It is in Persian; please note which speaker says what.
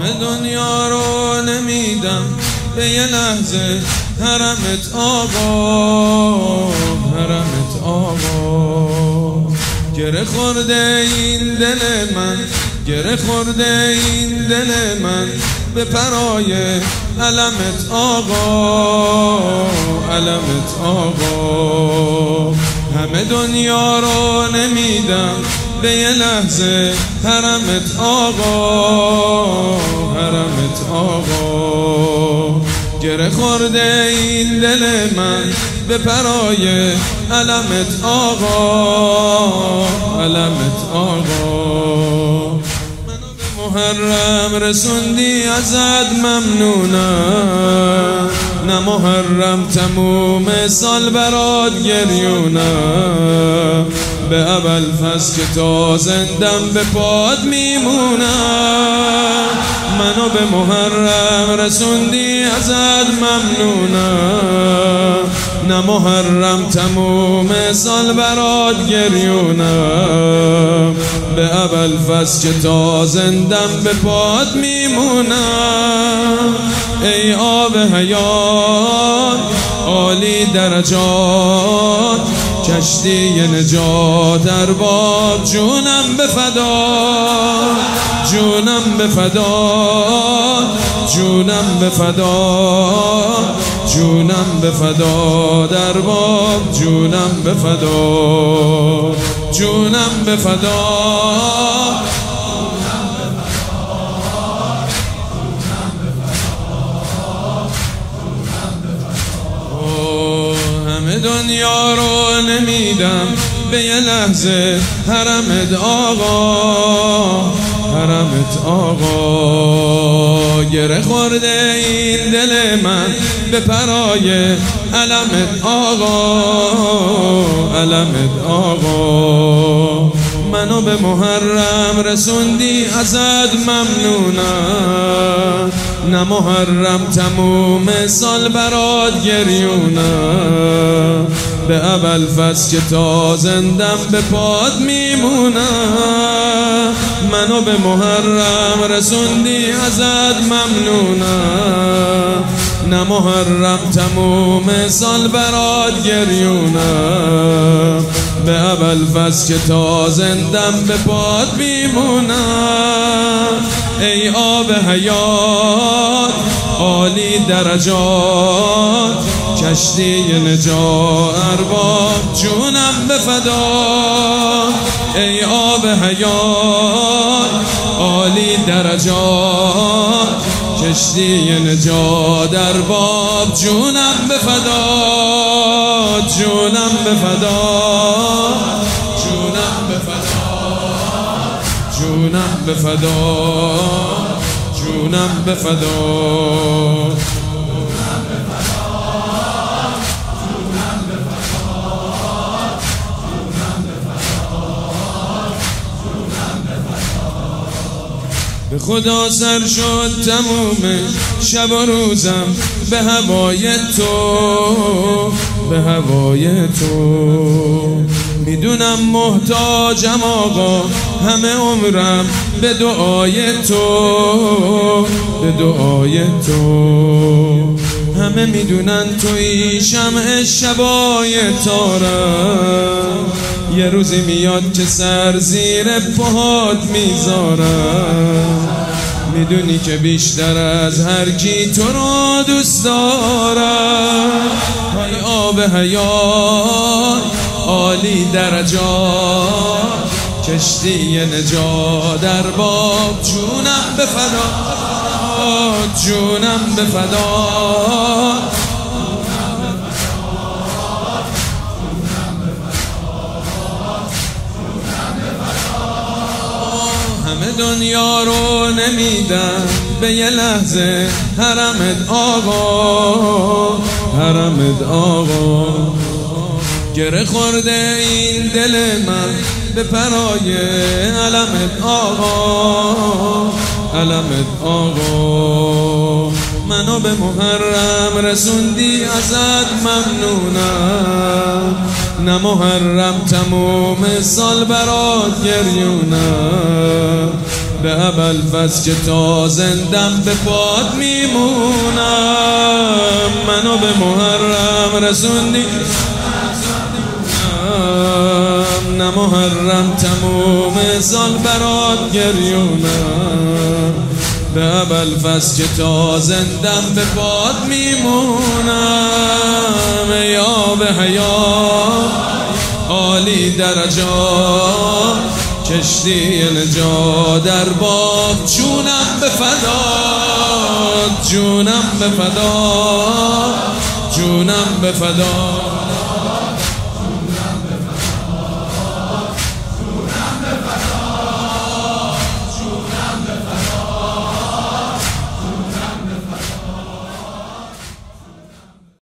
Speaker 1: همه دنیا رو نمیدم به یه لحظه حرمت آقا، حرمت آقا. گره خورده این دل من، گره خورده این دل من به پرای علمت آقا، علمت آقا. همه دنیا رو نمیدم به یه لحظه حرمت آقا، حرمت آقا. گره خورده این دل من به پرای علمت آقا، علمت آقا. منو به محرم رسوندی ازت ممنونم، نه محرم تموم سال برات گریونم. به اول فصل که تا زندم به پاد میمونم. منو به محرم رسوندی ازت ممنونم، نه محرم تموم سال برات گریونم. به اول فصل که تا زندم به پاد میمونم. ای آب حیات عالی درجات، کشتی نجات در باب جونم به فدا، جونم به فدا، جونم به فدا، جونم به فدا در باب جونم به فدا، جونم به فدا. همه دنیا رو نمیدم به یه لحظه حرمت آقا، حرمت آقا. گره خورده این دل من به پرای علمت آقا، علمت آقا. منو به محرم رسوندی ازت ممنونم، نه محرم تموم سال برات گریونم. به اول فصل که تا زندم به پاد میمونم. منو به محرم رسوندی ازت ممنونم، نه محرم تموم سال برات گریونم. به اول فصل که تا زندم به پاد میمونم. ای آب حیات عالی درجات، کشتی نجات ارباب جونم به فدا. ای آب حیات عالی درجات، کشتی نجات ارباب جونم به فدا، جونم به فدا، جونم به فدا، جونم به فدا، جونم به فدا. به خدا سر شد تموم شب و روزم به هوای تو، به هوای تو. میدونم محتاجم آقا همه عمرم به دعای تو، به دعای تو. همه میدونن توی شمع شبای تارم، یه روزی میاد که سر زیر پاهات میذارم. میدونی که بیشتر از هر کی تو رو دوست دارم. ای آب حیات عالی درجات، کشتی نجات در باب جونم به فدا، جونم به فدا. همه دنیا رو نمیدم به یه لحظه حرمت آقا، حرمت آقا. گره خورده این دل من به پرای علمت آقا، علمت آقا. منو به محرم رسوندی ازت ممنونم، نه محرم تموم سال برات گریونم. به ابوالفضل که تا زندم به پاد میمونم. منو به محرم رسوندی نه محرم تموم سال برات گریونم. به ابوالفضل که تا زندم به پاد میمونم. یا به حیات عالی درجات کشتی نجات در باب جونم به فدات جونم به فدات جونم به فدات.